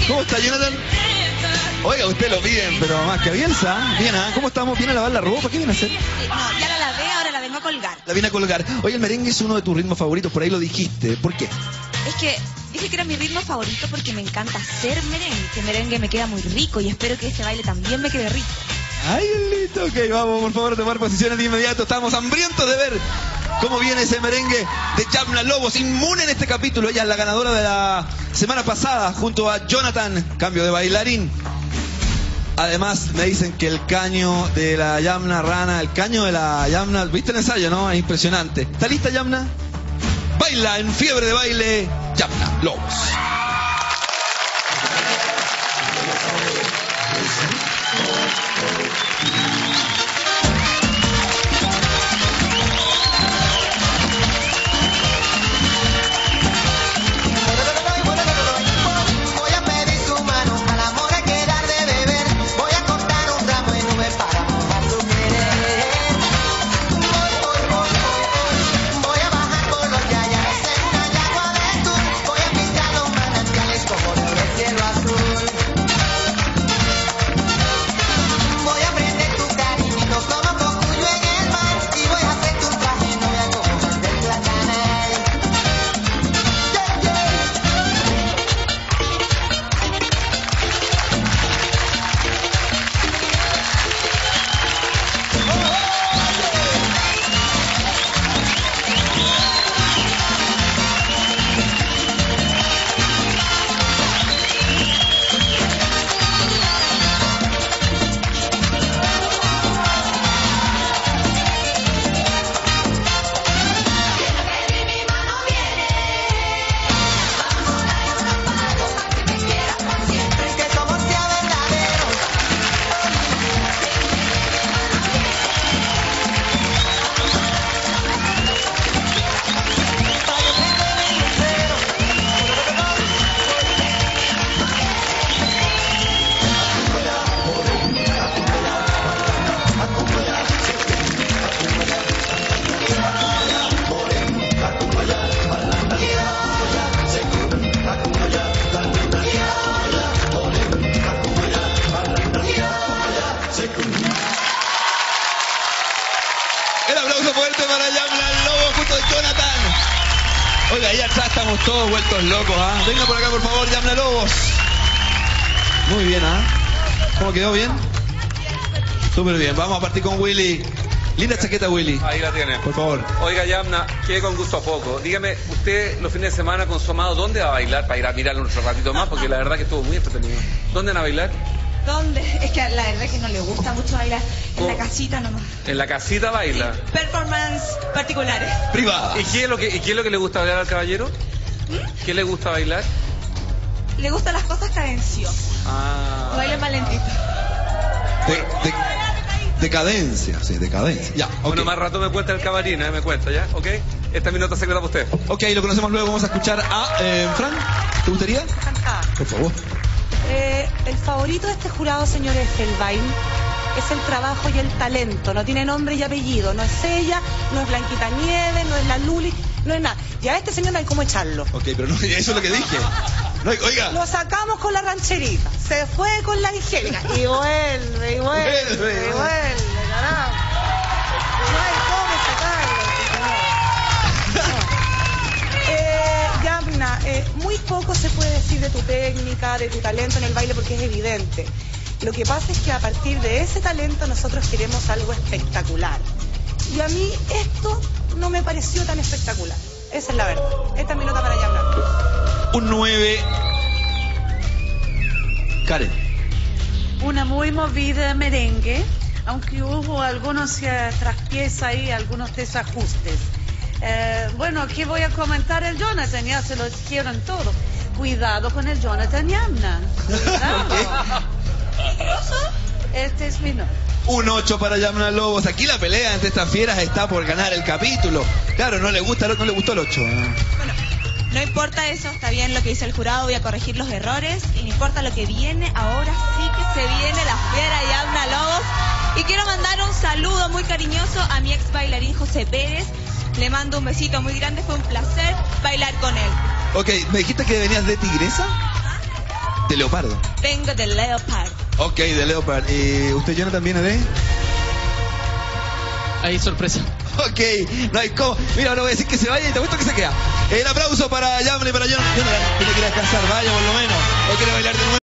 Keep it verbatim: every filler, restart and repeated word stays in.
¿Cómo está, Jonathan? Oiga, usted lo piden, pero más que bien, ¿ah? Bien, ¿ah? ¿Cómo estamos? ¿Viene a lavar la ropa? ¿Qué viene a hacer? No, ya la lavé, ahora la vengo a colgar. La viene a colgar. Oye, el merengue es uno de tus ritmos favoritos, por ahí lo dijiste. ¿Por qué? Es que dije que era mi ritmo favorito porque me encanta hacer merengue. Que merengue me queda muy rico y espero que este baile también me quede rico. Ay, listo. Ok, vamos, por favor, a tomar posiciones de inmediato. Estamos hambrientos de ver cómo viene ese merengue de Yamna Lobos, inmune en este capítulo. Ella es la ganadora de la semana pasada junto a Jonathan, cambio de bailarín. Además me dicen que el caño de la Yamna Rana, el caño de la Yamna, ¿viste el ensayo, no? Es impresionante. ¿Está lista, Yamna? Baila en fiebre de baile, Yamna Lobos. El aplauso fuerte para Yamna Lobos junto a Jonathan. Oiga, ahí atrás estamos todos vueltos locos, ¿ah? ¿eh? Venga por acá, por favor, Yamna Lobos. Muy bien, ¿ah? ¿eh? ¿Cómo quedó? ¿Bien? Súper bien. Vamos a partir con Willy. Linda chaqueta, Willy. Ahí la tiene. Por favor. Oiga, Yamna, quede con gusto a poco. Dígame, usted los fines de semana con su amado, ¿dónde va a bailar? Para ir a mirarlo un ratito más, porque la verdad que estuvo muy entretenido. ¿Dónde van a bailar? ¿Dónde? Es que la verdad es que no le gusta mucho bailar. En ¿Cómo? la casita nomás. ¿En la casita baila? Sí, performance particulares. Privada. ¿Y qué es lo que, y qué es lo que le gusta bailar al caballero? ¿Mm? ¿Qué le gusta bailar? Le gustan las cosas cadenciosas. Ah. Baila más lentito. De, de, decadencia, sí, decadencia. Ya, ok. Bueno, más rato me cuenta el camarín, ¿eh? Me cuenta, ¿ya? ¿Ok? Esta es mi nota secreta para usted. Ok, lo conocemos luego. Vamos a escuchar a eh, Fran. ¿Te gustaría? Encantada. Por favor. Eh, el favorito de este jurado, señores, es el baile. Es el trabajo y el talento. No tiene nombre y apellido. No es ella, no es Blanquita Nieves, no es la Luli, no es nada. Y a este señor no hay cómo echarlo. Ok, pero no, eso es lo que dije. No, oiga. Lo sacamos con la rancherita. Se fue con la Angélica. Y vuelve, y vuelve, Vuelve, y vuelve, carajo. No hay cómo sacarlo. No. Eh, Yamna, eh, muy poco se puede decir de tu técnica, de tu talento en el baile, porque es evidente. Lo que pasa es que a partir de ese talento nosotros queremos algo espectacular. Y a mí esto no me pareció tan espectacular. Esa es la verdad. Esta es mi nota para Yamna. Un nueve. Karen. Una muy movida merengue, aunque hubo algunos eh, traspiés ahí, algunos desajustes. Eh, bueno, ¿qué voy a comentar el Jonathan? Ya se lo dijeron todo. Cuidado con el Jonathan Yamna. Cuidado. Este es mi nota. Un ocho para Yamna Lobos. Aquí la pelea entre estas fieras está por ganar el capítulo. Claro, no le gusta, no le gustó el ocho. Bueno, no importa eso, está bien lo que dice el jurado, voy a corregir los errores. Y no importa lo que viene, ahora sí que se viene la fiera Yamna Lobos. Y quiero mandar un saludo muy cariñoso a mi ex bailarín José Pérez. Le mando un besito muy grande, fue un placer bailar con él. Ok, ¿me dijiste que venías de Tigresa? De leopardo. Vengo de Leopard. Ok, de Leopard. ¿Y usted, Jonathan, viene de? Ahí, sorpresa. Ok, no hay cómo. Mira, ahora voy a decir que se vaya y te apuesto que se queda. El aplauso para Yamna y para Jonathan. Jonathan, tiene que ir a descansar, vaya por lo menos. ¿O quiere bailar de nuevo?